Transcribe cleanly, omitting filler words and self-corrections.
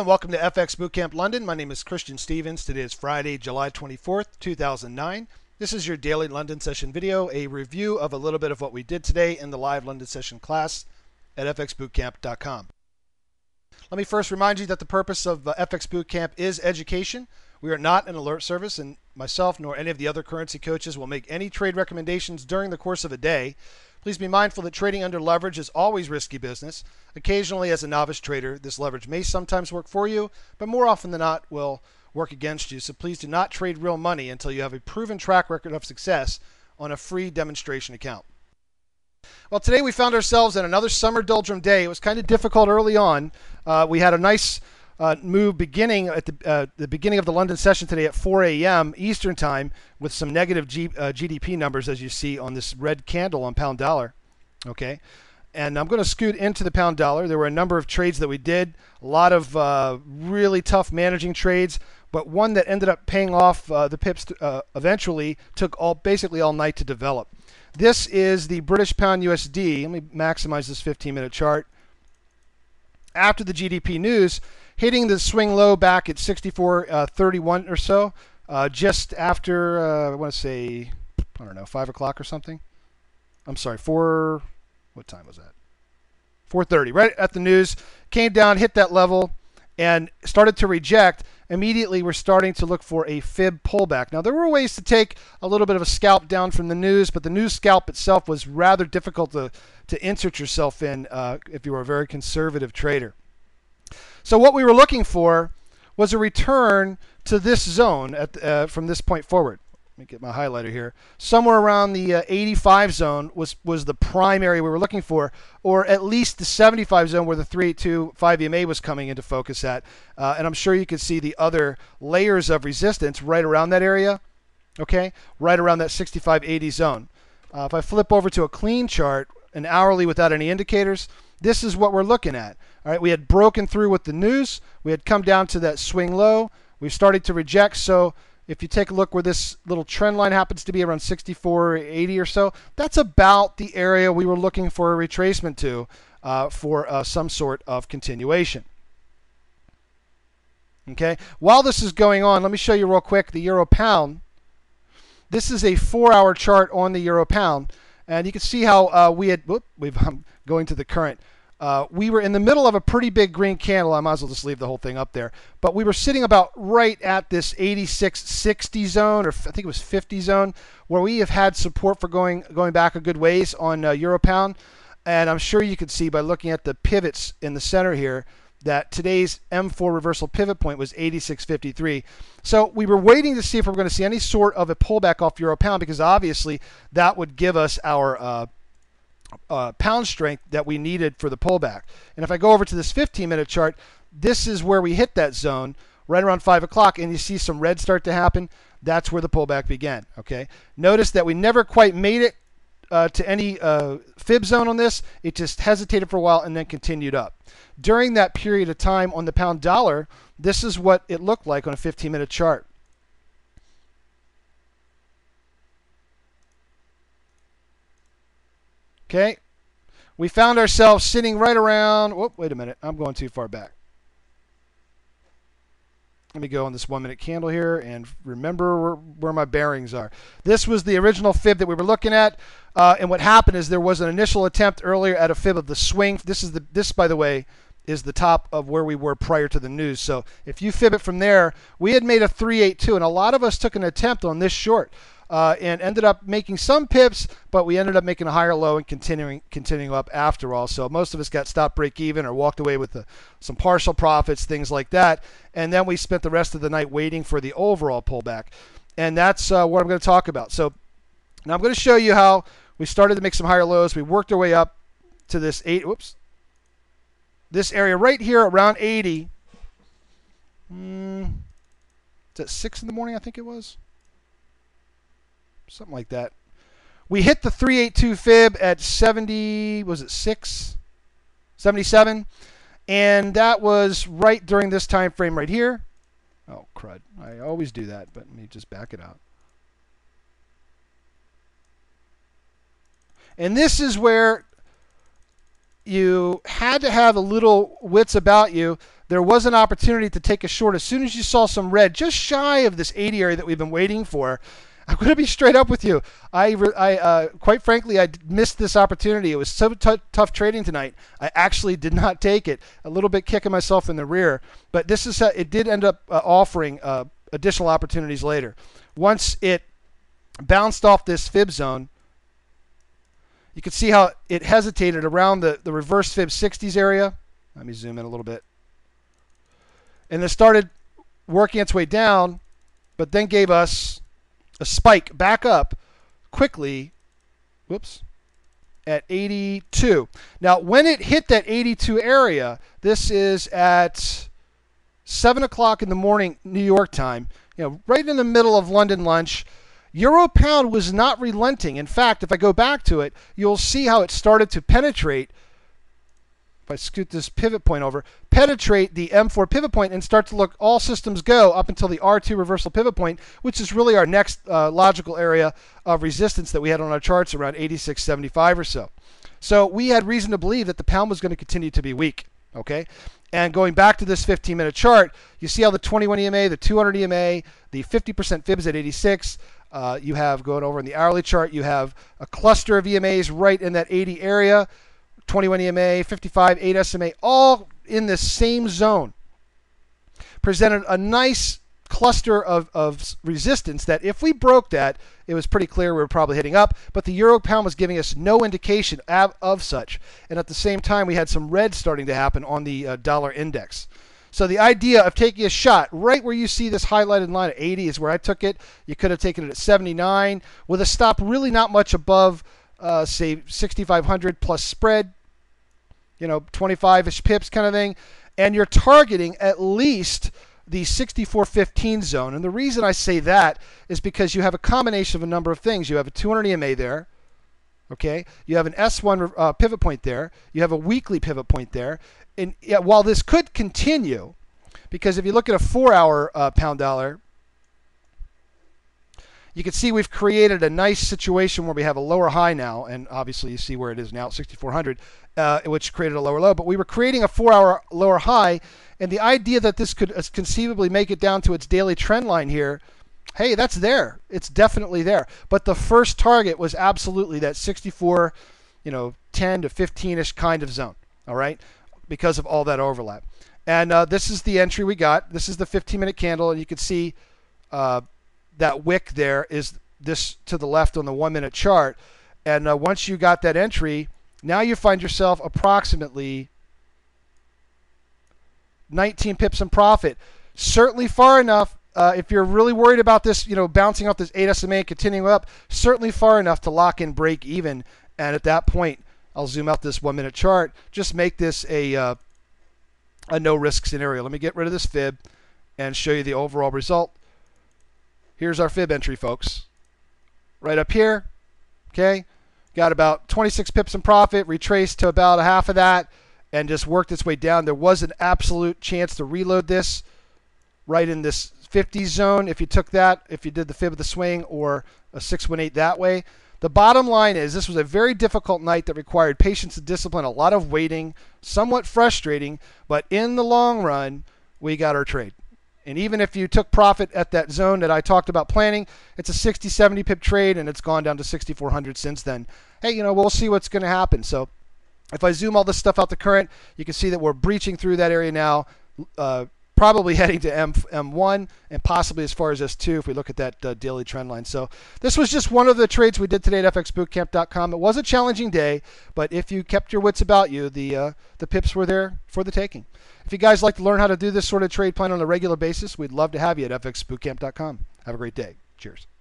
and welcome to FX Bootcamp London. My name is Christian Stevens. Today is Friday, July 24th, 2009. This is your daily London session video, a review of a little bit of what we did today in the live London session class at FXBootcamp.com. Let me first remind you that the purpose of FX Bootcamp is education. We are not an alert service, and myself nor any of the other currency coaches will make any trade recommendations during the course of a day. Please be mindful that trading under leverage is always risky business. Occasionally, as a novice trader, this leverage may sometimes work for you, but more often than not will work against you. So please do not trade real money until you have a proven track record of success on a free demonstration account. Well, today we found ourselves in another summer doldrum day. It was kind of difficult early on. We had a nice move beginning at the beginning of the London session today at 4 a.m. Eastern time with some negative GDP numbers, as you see on this red candle on pound dollar. Okay, and I'm going to scoot into the pound dollar. There were a number of trades that we did, a lot of really tough managing trades, but one that ended up paying off. The pips eventually took basically all night to develop. This is the British pound USD. Let me maximize this 15-minute chart. After the GDP news, hitting the swing low back at 64.31 or so, just after, I want to say, I don't know, 5 o'clock or something. I'm sorry, what time was that? 4:30, right at the news, came down, hit that level, and started to reject. Immediately, we're starting to look for a fib pullback. Now, there were ways to take a little bit of a scalp down from the news, but the news scalp itself was rather difficult to insert yourself in if you were a very conservative trader. So what we were looking for was a return to this zone from this point forward. Let me get my highlighter here. Somewhere around the 85 zone was the prime area we were looking for, or at least the 75 zone where the 382 5 EMA was coming into focus at. And I'm sure you can see the other layers of resistance right around that area, okay, right around that 65.80 zone. If I flip over to a clean chart, an hourly without any indicators, this is what we're looking at. All right, we had broken through with the news. We had come down to that swing low. We've started to reject. So if you take a look where this little trend line happens to be around 64.80 or so, that's about the area we were looking for a retracement to for some sort of continuation. Okay, while this is going on, let me show you real quick the euro pound. This is a 4-hour chart on the euro pound, and you can see how I'm going to the current. We were in the middle of a pretty big green candle. I might as well just leave the whole thing up there. But we were sitting about right at this 86.60 zone, or I think it was 50 zone, where we have had support for going back a good ways on euro pound. And I'm sure you could see by looking at the pivots in the center here that today's M4 reversal pivot point was 86.53. So we were waiting to see if we were going to see any sort of a pullback off euro pound, because obviously that would give us our pound strength that we needed for the pullback. And if I go over to this 15-minute chart, this is where we hit that zone right around 5 o'clock, and you see some red start to happen. That's where the pullback began. Okay, notice that we never quite made it to any fib zone on this. It just hesitated for a while and then continued up. During that period of time on the pound dollar, this is what it looked like on a 15-minute chart. Okay, we found ourselves sitting right around, wait a minute, I'm going too far back. Let me go on this 1-minute candle here and remember where my bearings are. This was the original fib that we were looking at, and what happened is there was an initial attempt earlier at a fib of the swing. This, by the way, is the top of where we were prior to the news. So if you fib it from there, we had made a 382, and a lot of us took an attempt on this short. And ended up making some pips, but we ended up making a higher low and continuing up after all. So most of us got stop break even or walked away with some partial profits, things like that. And then we spent the rest of the night waiting for the overall pullback. And that's what I'm going to talk about. So now I'm going to show you how we started to make some higher lows. We worked our way up to this this area right here around 80. It's at 6 in the morning, I think it was. Something like that. We hit the 382 fib at 70, was it 6? 77. And that was right during this time frame right here. Oh, crud. I always do that, but let me just back it out. And this is where you had to have a little wits about you. There was an opportunity to take a short as soon as you saw some red just shy of this 80 area that we've been waiting for. I'm going to be straight up with you. Quite frankly, I missed this opportunity. It was so tough trading tonight. I actually did not take it. A little bit kicking myself in the rear. But this is it did end up offering additional opportunities later. Once it bounced off this fib zone, you can see how it hesitated around the reverse fib 60s area. Let me zoom in a little bit. And it started working its way down, but then gave us a spike back up quickly, whoops, at 82. Now, when it hit that 82 area, this is at 7 o'clock in the morning New York time, right in the middle of London lunch, Euro pound was not relenting. In fact, if I go back to it, you'll see how it started to penetrate. If I scoot this pivot point over, penetrate the M4 pivot point and start to look all systems go up until the R2 reversal pivot point, which is really our next logical area of resistance that we had on our charts around 86.75 or so. So we had reason to believe that the pound was going to continue to be weak. Okay, and going back to this 15-minute chart, you see how the 21 EMA, the 200 EMA, the 50% fibs at 86. You have going over in the hourly chart, you have a cluster of EMAs right in that 80 area. 21 EMA, 55, 8 SMA, all in this same zone, presented a nice cluster of resistance that if we broke that, it was pretty clear we were probably hitting up, but the euro pound was giving us no indication of such. And at the same time, we had some red starting to happen on the dollar index. So the idea of taking a shot right where you see this highlighted line at 80 is where I took it. You could have taken it at 79 with a stop really not much above say 6,500 plus spread, 25-ish pips kind of thing, and you're targeting at least the 64.15 zone. And the reason I say that is because you have a combination of a number of things. You have a 200 EMA there, okay? You have an S1 pivot point there. You have a weekly pivot point there. And while this could continue, because if you look at a 4-hour pound dollar, you can see we've created a nice situation where we have a lower high now, and obviously you see where it is now, 6,400, which created a lower low. But we were creating a 4-hour lower high, and the idea that this could conceivably make it down to its daily trend line here, hey, that's there. It's definitely there. But the first target was absolutely that 64, 10 to 15-ish kind of zone, all right, because of all that overlap. And this is the entry we got. This is the 15-minute candle, and you can see that wick there is this to the left on the 1-minute chart. And once you got that entry, now you find yourself approximately 19 pips in profit. Certainly far enough, if you're really worried about this, bouncing off this 8 SMA and continuing up, certainly far enough to lock in break even. And at that point, I'll zoom out this 1-minute chart, just make this a no risk scenario. Let me get rid of this fib and show you the overall result. Here's our fib entry, folks. Right up here, okay? Got about 26 pips in profit, retraced to about a half of that, and just worked its way down. There was an absolute chance to reload this right in this 50 zone if you took that, if you did the fib of the swing or a 618 that way. The bottom line is this was a very difficult night that required patience and discipline, a lot of waiting, somewhat frustrating, but in the long run, we got our trade. And even if you took profit at that zone that I talked about planning, it's a 60, 70 pip trade, and it's gone down to 6,400 since then. Hey, we'll see what's going to happen. So if I zoom all this stuff out to current, you can see that we're breaching through that area now, probably heading to M1 and possibly as far as S2 if we look at that daily trend line. So this was just one of the trades we did today at FXBootcamp.com. It was a challenging day, but if you kept your wits about you, the pips were there for the taking. If you guys like to learn how to do this sort of trade plan on a regular basis, we'd love to have you at FXBootcamp.com. Have a great day. Cheers.